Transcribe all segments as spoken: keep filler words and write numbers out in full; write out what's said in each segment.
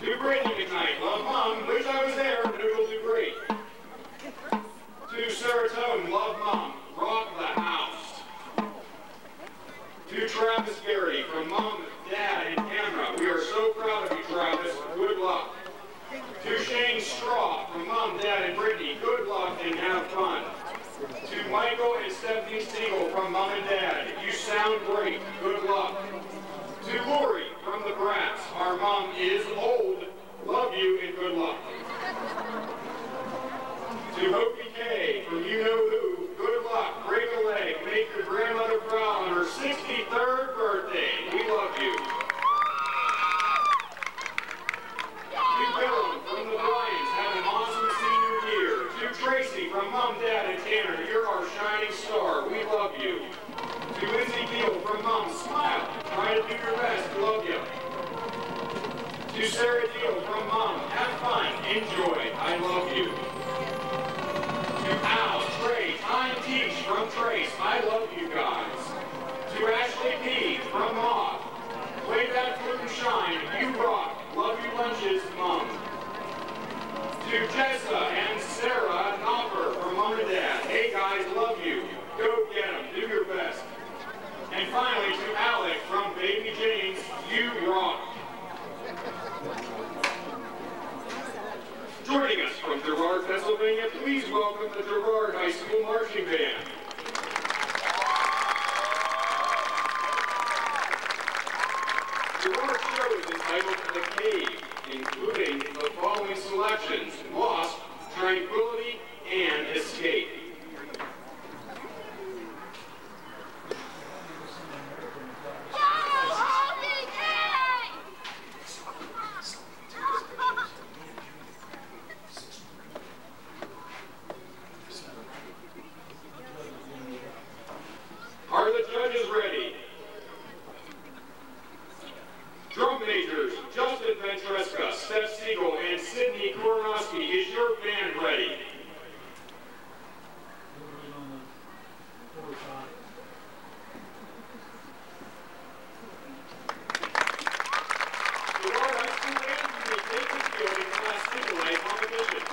To Brittany McKnight, love Mom, wish I was there, but it'll do great. To Serotonin, love Mom, rock the house. To Travis Gary, from Mom, Dad, and Camera, we are so proud of you, Travis, good luck. To Shane Straw, from Mom, Dad, and Brittany, good luck and have fun. To Michael and Stephanie Siegel, from Mom and Dad, you sound great, good luck. To Lori, from the Brats, our mom is old, love you and good luck. To Hokie K, from You Know Who, good luck, break a leg, make your grandmother proud on her sixty-third birthday, we love you. To Bellum, from the Bryans, have an awesome senior year. To Tracy, from Mom, Dad, and Tanner, you're our shining star, we love you. To Lindsay Gill, from Mom, smile, try to do your best, love you. To Sarah Deal, from Mom, have fun, enjoy, I love you. To Al, Trey, Time Teach, from Trace, I love you guys. To Ashley P, from Mom, play that flip and shine, you rock, love you lunches, Mom. To Jessa and Sarah Knopper, from Mom and Dad, hey guys, love you, go get them, do your best. And finally, to Alec from Baby James, you rock. Joining us from Girard, Pennsylvania, please welcome the Girard High School Marching Band. Girard's show is entitled The Cave, including the following selections: Lost, Tranquility, and Escape. Are the judges ready? Drum majors Justin Ventresca, Steph Siegel, and Sydney Koronowski, is your band ready? Girard High School band, you may take the field in Class Single A competition.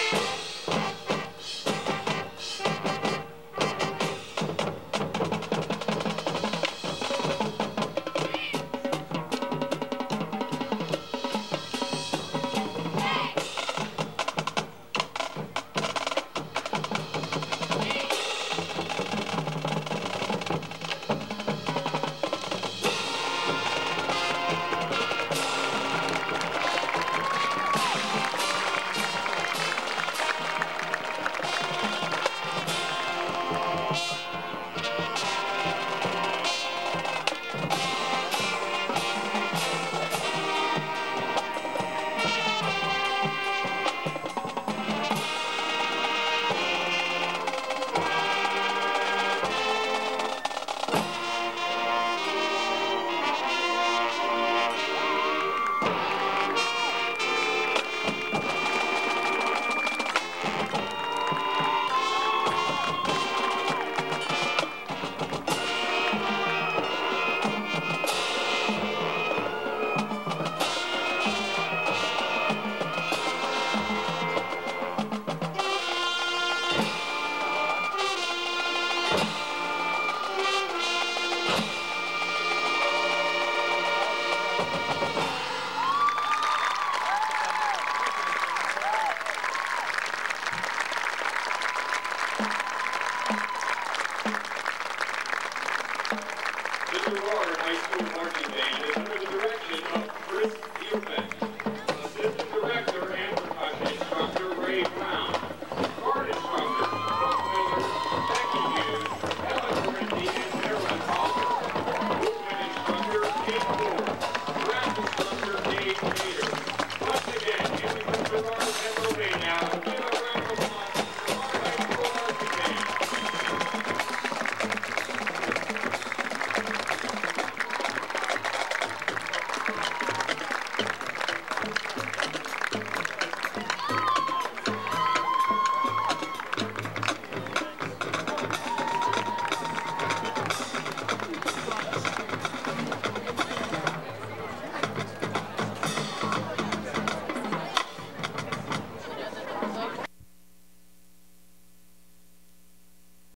The Girard High School Marching Band is under the direction of Chris Bierbeck.